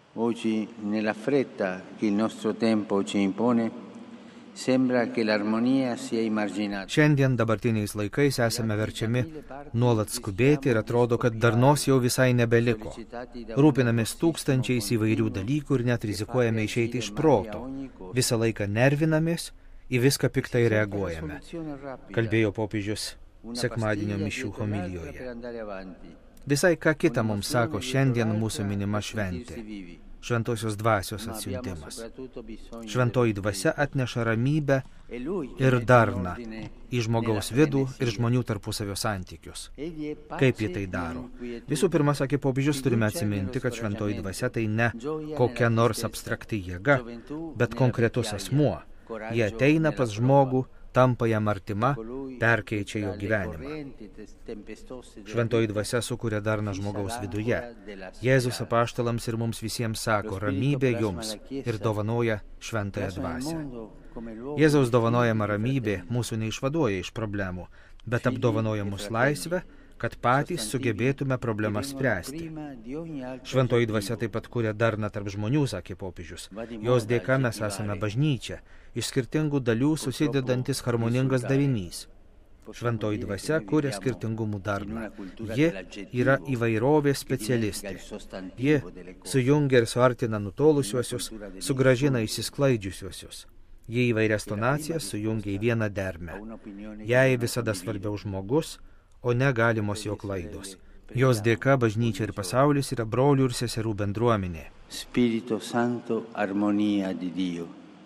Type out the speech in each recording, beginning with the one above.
Oggi, nella fretta che il nostro tempo ci impone, sembra che l'armonija sia immarginata. Šiandien dabartiniais laikais esame verčiami nuolat skubėti ir atrodo, kad darnos jau visai nebeliko. Rūpinamės tūkstančiais įvairių dalykų ir net rizikuojame išeiti iš proto. Visą laiką nervinamės, į viską piktai reaguojame. Kalbėjo popiežius sekmadienio mišių homilijoje. Visai ką kita mums sako šiandien mūsų minima šventė. Šventosios dvasios atsiuntimas. Šventoji dvasia atneša ramybę ir darną į žmogaus vidų ir žmonių tarpusavio santykius. Kaip jie tai daro? Visų pirma, sakė popiežius, turime atsiminti, kad šventoji dvasia tai ne kokia nors abstrakti jėga, bet konkretus asmuo. Jie ateina pas žmogų, tampa jam artima, perkeičia jo gyvenimą. Šventoji dvasia sukuria darną žmogaus viduje. Jėzus apaštalams ir mums visiems sako, ramybė jums, ir dovanoja šventąją dvasią. Jėzaus dovanojama ramybė mūsų neišvaduoja iš problemų, bet apdovanoja mus laisvę, kad patys sugebėtume problemas spręsti. Šventoji dvasia taip pat kuria darną tarp žmonių, sakė popiežius. Jos dėka mes esame bažnyčia, iš skirtingų dalių susidedantis harmoningas darinys. Šventoji dvasia kuria skirtingumų darną. Ji yra įvairovės specialistė. Ji sujungia ir suartina nutolusiuosius, sugrąžina išsisklaidžiusiuosius. Ji įvairias tonacijas sujungia į vieną dermę. Jai visada svarbiau žmogus, o ne galimos jo klaidos. Jos dėka bažnyčia ir pasaulis yra brolių ir seserų bendruomenė. Spirito Santo, armonija di Dio.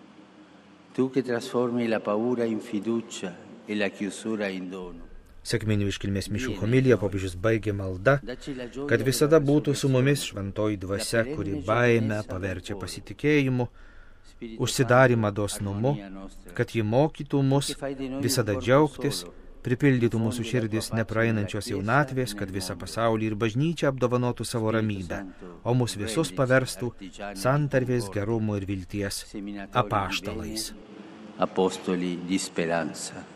Tu che trasformi la paura in fiducia e la chiusura in dono. Sekminių iškilmės mišių homilija popiežius baigė malda, kad visada būtų su mumis šventoji dvasia, kuri baimę paverčia pasitikėjimu, užsidarimą dosnumu, kad ji mokytų mus visada džiaugtis, pripildytų mūsų širdis nepraeinančios jaunatvės, kad visą pasaulį ir bažnyčią apdovanotų savo ramybę, o mus visus paverstų santarvės, gerumo ir vilties apaštalais. Apostoli di speranza.